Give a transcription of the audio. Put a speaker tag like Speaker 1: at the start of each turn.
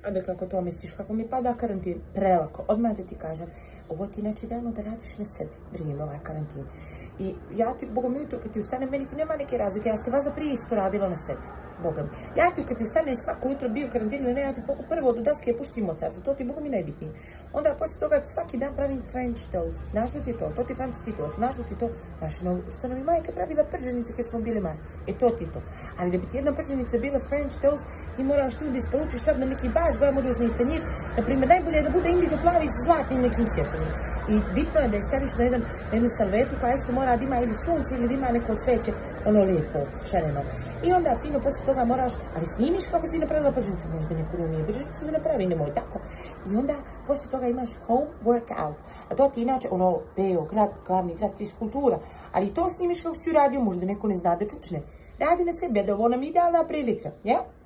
Speaker 1: Ajde, kako to misliš, kako mi pada karantin? Prelako, odmah da ti kažem. Ovo ti znači idealno da radiš na sebi, vrijeme ovaj karantin. I ja ti, Boga mi jutro kad ti ustanem, meni ti nema neke razlike, ja ste vas da prije isto radila na sebi. Boga mi. Ja ti kad ti ustane svako jutro bio karantin ili ne, ja ti prvo do daske puštim Mozarta, to ti Boga mi najbitnije. Onda poslije toga svaki dan pravim French toast, znaš da ti je to ti francuski toast, znaš da ti to, znaš, što nam je majka pravila prženice kad smo bili mali, to ti to. Ali da bi ti jedna prženica bila French toast, ti moraš tu da isporučiš sad na neki baš glamurozni tanjir, naprimjer najbolje je da bude indigo plavi sa zlatnim nekim cvjetovima. I bitno je da je staviš na jednu salvetu koja isto mora da ima ili sunce ili da ima neko cveće, ono lijepo, šareno. I onda fino poslije toga moraš, ali snimiš kako si napravila prženicu, možda neko nije prženicu da napravi, nemoj tako. I onda poslije toga imaš home workout, a to ti inače ono Beograd, glavni grad fiskultura, ali to snimiš kako si uradio, možda neko ne zna da čučne. Radi na sebi, da ovo nam idealna prilika, ja?